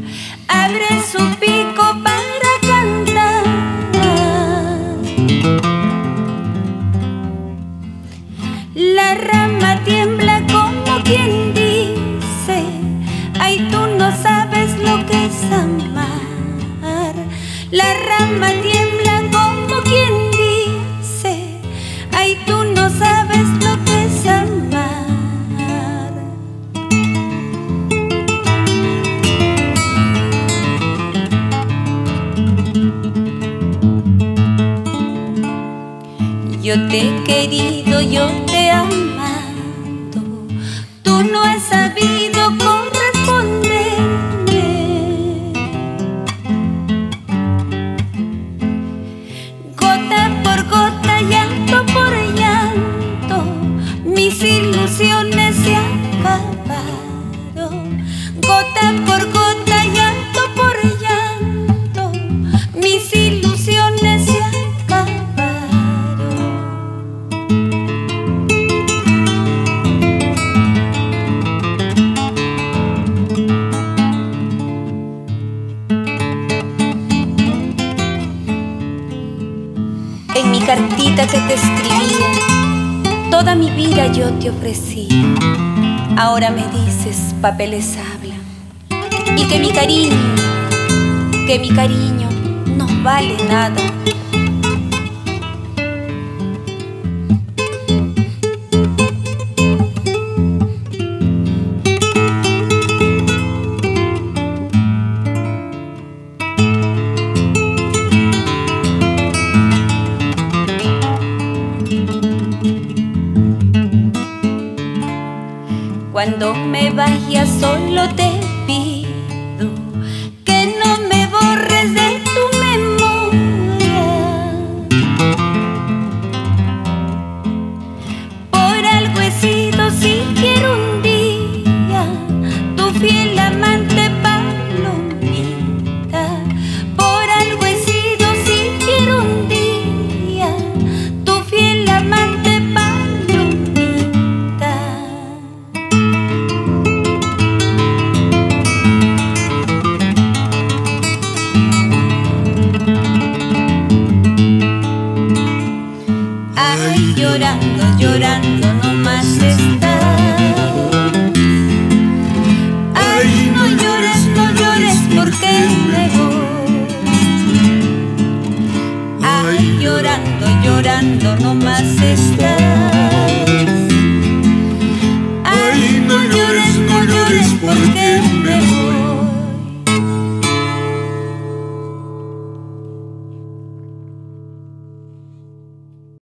abre su pico para cantar. La rama tiembla como quien dice: ay, tú no sabes lo que es amar. La rama tiembla como quien dice: ay, tú no sabes lo que es amar. Yo te he querido, yo te he amado, tú no has sabido corresponderme. Gota por gota, llanto por llanto, mis ilusiones se acabaron. Gota por gota, llanto por llanto, mis ilusiones se acabaron. En mi cartita que te escribía, toda mi vida yo te ofrecía. Ahora me dices, papeles hablan, y que mi cariño no vale nada. Cuando me vaya solo te pido que no me borres de tu memoria. Por algo he sido siquiera un día tu fiel amante palomita. Por algo he sido siquiera un día tu fiel amante palomita. Ay, llorando, llorando nomás estás. Ay, no llores, no llores porque me voy. Ay, llorando, llorando nomás estás.